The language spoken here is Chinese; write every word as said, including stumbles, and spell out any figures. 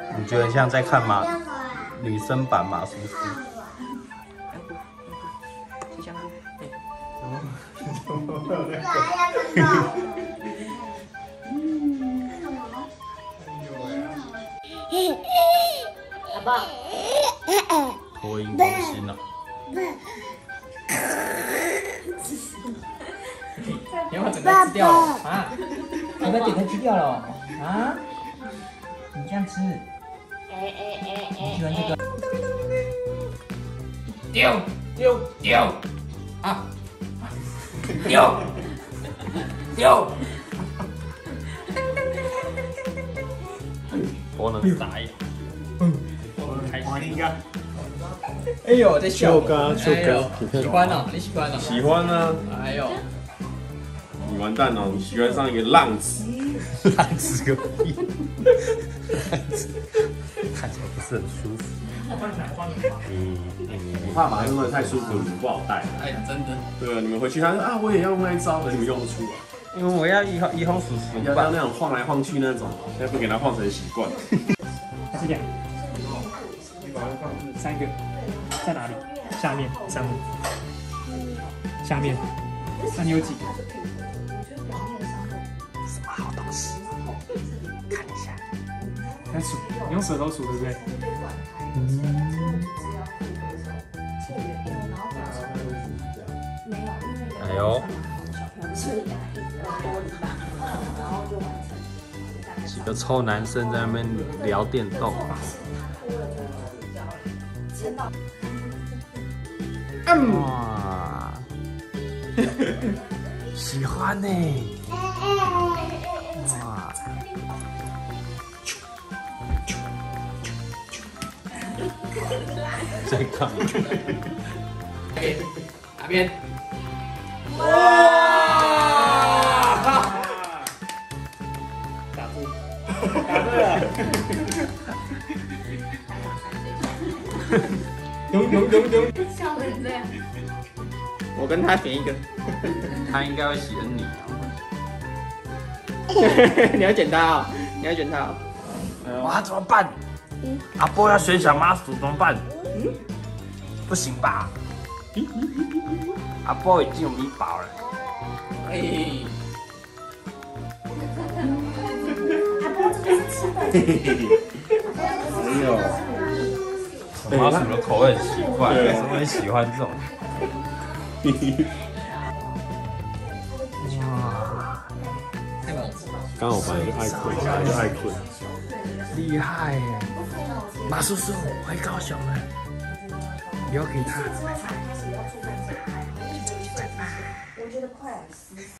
你觉得像在看马女生版马叔叔？ 吃香菇，好不好？ 脱音攻心了。 你要把整个吃掉了啊？你把整个吃掉了啊？你这样吃， 哎哎哎你喜欢这个？ 丢丢丢啊！丢丢！ 我能傻眼。我能开心。 哎呦，在笑。 秋哥，秋哥， 喜欢哦，你喜欢哦？ 喜欢啊！ 哎呦， 你完蛋了，你喜欢上一个浪子， 浪子个屁！看起来不是很舒服。你你我怕马上真的太舒服，你们不好带。 哎，真的。 对啊，你们回去他说啊，我也要用那一招，可是你们用不出来。 因为我要一号一号叔叔要要那种晃来晃去那种，现在不给他晃成习惯。 是两个，三个，在哪里？下面上面，下面。那你有几个？ 什么好东西？看一下。 来数，你用舌头数对不对？ 哎呦，几个臭男生在那边聊电动。哇，喜欢呢。哇，在看。 哪边？ 哇！打住，打对了。咚咚咚咚。 笑成这样。 我跟他选一个。 他应该会喜欢你。 你要选他哦，你要选他哦。 哇，怎么办？阿波要选小麻薯怎么办？不行吧？阿波已经有米宝了。 哎， 阿波这个是吃的。 没有， 小麻薯的口味很奇怪，为什么会喜欢这种？哇， 刚好本来就爱困，本来就爱困。 厉害耶！马叔叔回高雄了，留给他。拜拜。拜拜。